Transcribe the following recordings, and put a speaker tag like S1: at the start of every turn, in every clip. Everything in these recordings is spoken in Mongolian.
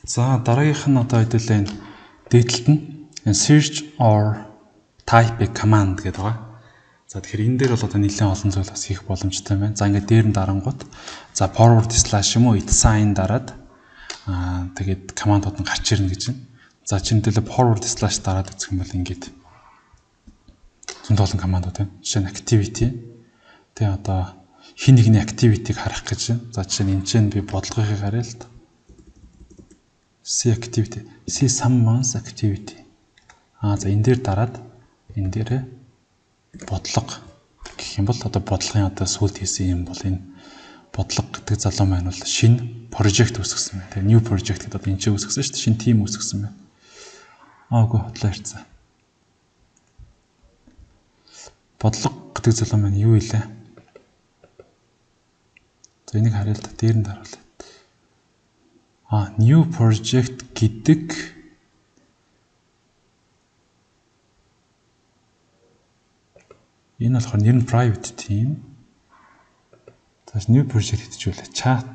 S1: За дараагийнх нь одоо хэдүүлээ дээдлэлт нь search or type a command гэдэг байгаа. За тэгэхээр энэ дээр бол одоо нэлээд олон зүйл бас хийх боломжтой байна. За ингээд дээр нь дарангууд за forward slash юм уу @sign дараад тэгээд командууд нь гарч ирнэ гэж байна. За чиндээ forward slash дараад үзэх юм бол ингээд зөнд олон командууд байна. Жишээ нь activity тэгээ одоо хин нэгний activity-г харах гэж байна. За жишээ нь энэ чинь би бодлогыг харъя л да. See activity. See someone's activity. За энэ дээр дараад энэ дээр бодлого гэх юм бол одоо бодлогын одоо сүлд хийсэн юм бол энэ бодлого гэдэг залуу маань бол шинэ project үүсгэсэн байна. Тэгээ new project гэдэг одоо энэ ч үүсгэсэн шүү дээ. Шинэ team үүсгэсэн байна. Үгүй хотлоо ярьсан. Бодлого гэдэг залуу маань юу илээ? За энийг харъя л да. Дээр нь даруулъя. New project гэдэг энэ болохоор нэр нь private team. Тэгээс new project хийчихвэл chat.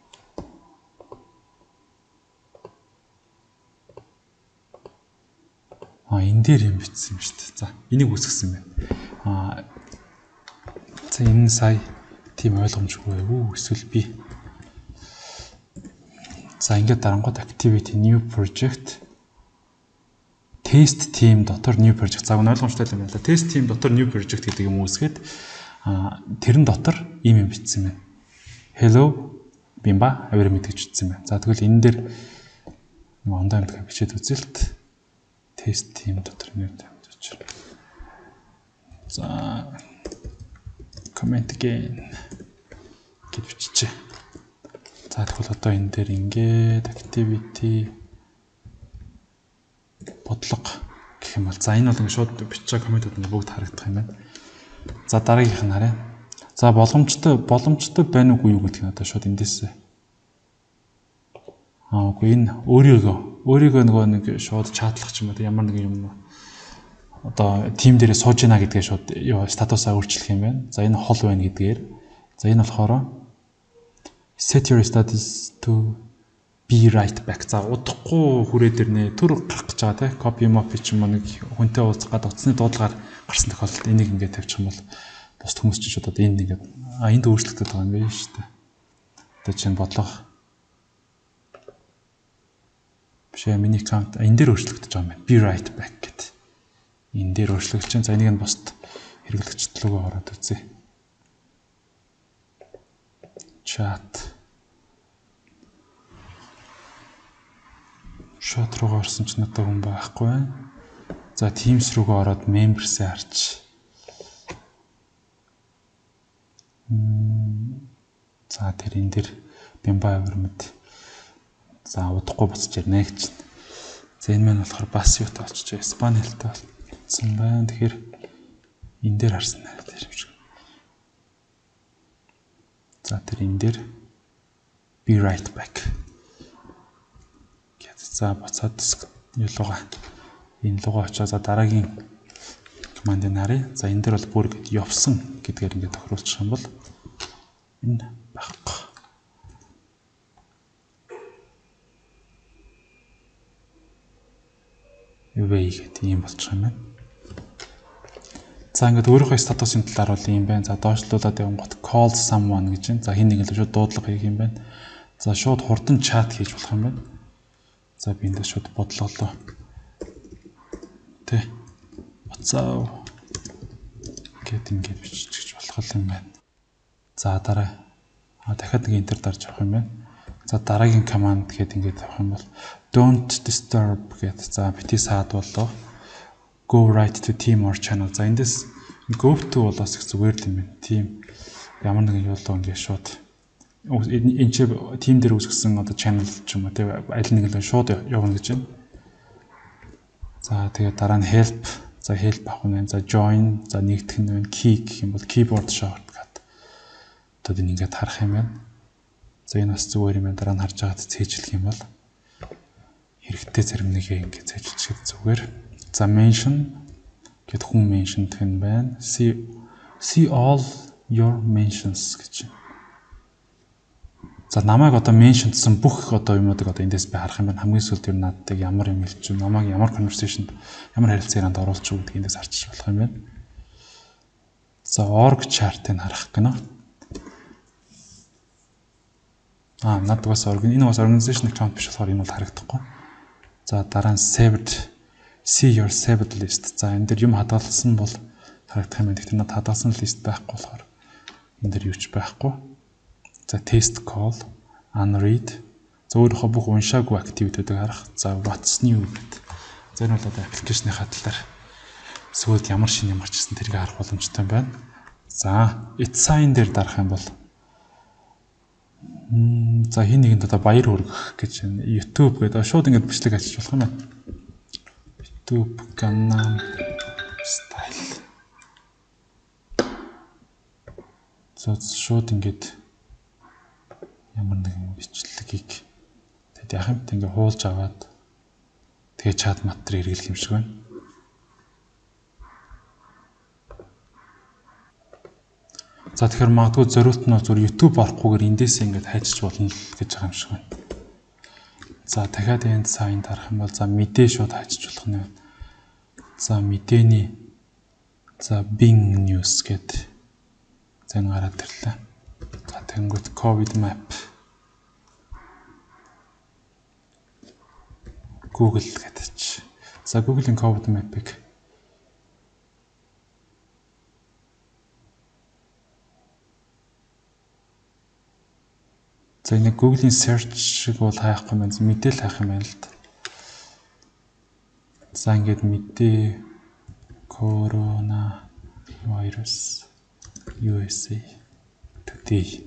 S1: Энэ дээр юм бичсэн юм шүү дээ. За энийг үүсгэсэн байна. За энэ сая тийм ойлгомжгүй юу? Эсвэл би за ингээд дарангууд activity new project test team дотор new project цаг нь ойлгомжтой юм байна. Test team дотор new project гэдэг юм үүсгээд тэрэн дотор ийм юм бичсэн байна. Hello бимба авир мэдгэж бичсэн байна. За тэгвэл энэ дээр ондоо амтгаа бичээд үзэлт test team дотор new project. За comment again гэж биччихье. За тэгвэл одоо энэ дээр ингээд activity бодлого гэх юм бол за энэ бол ингээд шууд бичиж байгаа комментууд нь бүгд харагдах юм байна. За дараагийнх нь харъя. За боломжтой байна уугүй юу гэдэг нь одоо шууд эндээс үгүй энэ өөрийгөө нөгөө нэг шууд чатлах ч юм уу ямар нэг юм одоо тим дээрээ сууж гинэ гэдгээ шууд статусаа өөрчлөх юм байна. За энэ хол байна гэдгээр. За энэ болохоор set your status to be right back. За удахгүй хүрээд ирнэ. Түр гарах гэж байгаа те. Copy mop ч юм уу нэг хүнтэй уулзах гад утасны дуудлагаар гарсан тохиолдолд энийг ингээд тавьчих юм бол бусд хүмүүс ч одоо энд ингээд энд өөрчлөгдөж байгаа юм байна шүү дээ. Одоо чинь бодлого бишээ миний аккаунт энэ дээр өөрчлөгдөж байгаа юм байна. Be right back гэдэг. Энэ дээр өөрчлөгдөж чинь за энийг нь бусд хэрэглэгчд рүүгээ ороод үзье. Chat шот руугаа орсон ч надад хүн байхгүй байна. За Teams руугаа ороод members-ээ харч. За тэр энэ дэр бимба авирмэд. За удахгүй буцаж ирнэ гэж. За энэ маань болохоор бас юу таачж Испани хэлтэй болсон байна. Тэгэхээр энэ дээр харсан нэ тэр юм шиг. За тэр энэ дээр be right back. За буцаад юулуугаа энэ лугаа очоо за дараагийн командыг харъя. За энэ дээр бол бүр ингэ явсан гэдгээр ингэ тохируулчих юм бол энэ байхгүй. Үгүй гэдэг юм болчих юм байна. За ингэ өөрийнхөө статусын талаар бол юм байна. За доошлуулаад явангот call someone гэж байна. За хин нэг л шууд дуудлага хийх юм байна. За шууд хурдан чат хийж болох юм байна. За би эндээ шууд бодлолоо. Тэ. Буцаа. Гэт ингэж бичиж болох юм байна. За дараа. Дахиад нэг энтер дарж авах юм байна. За дараагийн команд гэд ингэж авах юм бол don't disturb гэд. За бити саад болоо. Go right to team or channel. За эндээс go to болоос их зүгээр юм байна. Team ямар нэгэн юулаа ингэ шууд энэ чи team дээр үүсгэсэн одоо channel ч юм уу тийм аль нэг л шууд явна гэж байна. За тэгээд дараа нь help. За help авах нь байна. За join. За нэгдэх нь байна. Key гэх юм бол keyboard shortcut. Одоо энэ ингээд харах юм байна. За энэ бас зүгээр юм байна. Дараа нь харж байгаад цээжлэх юм бол хэрэгтэй зарим нэгээ ингээд цээжлэхэд зүгээр. За mention гэд хүн mention гэх юм байна. See all your mentions гэж байна. За намайг одоо меншнтсэн бүх одоо юмнуудыг одоо эндээс би харах юм байна. Хамгийн сүүлд юу надад ямар юм хэлж, намайг ямар conversation, ямар харилцаанд оруулчих гэдгийг эндээс харчих болох юм байна. За org chart-ыг харах гэнэ. Надад бас энэ бас organization account биш болохоор энэ бол харагдахгүй. За дараа нь see your saved list. За энэ дэр юм хадгалсан бол харагдах юм байна. Гэхдээ надад хадгалсан лист байхгүй болохоор энэ дэр юу ч байхгүй. За test call, unread. За өөрийнхөө бүх уншаагүй activity-үүдийг харах. За what's new гэдэг. За энэ бол одоо application-ийнхаа талаар сүүлд ямар шинэ ямар ч гэсэн тэрийг харах боломжтой байна. За it's sign дээр дарах юм бол за хин нэгэнд одоо баяр хүргэх гэж YouTube гэдэг шууд ингэж бичлэг ачиж болох юм байна. YouTube Gangnam Style. За шууд ингэж ямар нэгэн бичлэгийг тэгэд яах юм бэ? Ингээ хуулж аваад тэгээ чат матер хэрэглэх юм шиг байна. За тэгэхээр магадгүй зориулт нь зөв YouTube орохгүйгээр эндээс ингээд хайчиж болно л гэж байгаа юм шиг байна. За дахиад энд сайн дарах юм бол за мэдээ шууд хайчиж болох нь. За мэдээний за Bing News гэдэг зэн гараад ирлээ. За тэнгуут COVID map Google гэдэг. За Google-ийн COVID map-ыг за энэ Google-ийн search шиг бол хайхгүй юм байна. Мэдээл хайх юм байна л да. За ингээд мэдээ Corona virus USA today.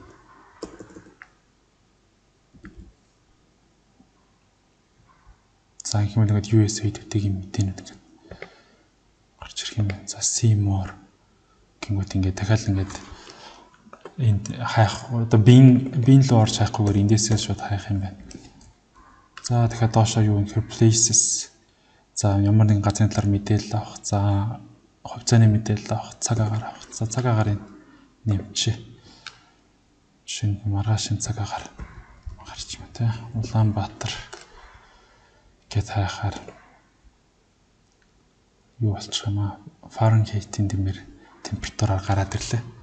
S1: За их юм ингээд USA today-ийн мэдээнүүд ингээд гарч ирэх юм байна. За see more гингүүд ингээд дахиад ингээд энд хайх одоо бин руу орж хайхгүйгээр эндээсээ шууд хайх юм байна. За дахиад доошоо юу нөхөр places. За ямар нэгэн газрын талаар мэдээлэл авах. За хувьцааны мэдээлэл авах, цаг агаар авах. За цаг агаарыг нэмчээ. Жишээ нь маргаашийн цаг агаар гарч байна те. Улаанбаатар гэт хайхаар юу болчих юм аа? Фаренгейтийн дэмээр температураар гараад ирлээ.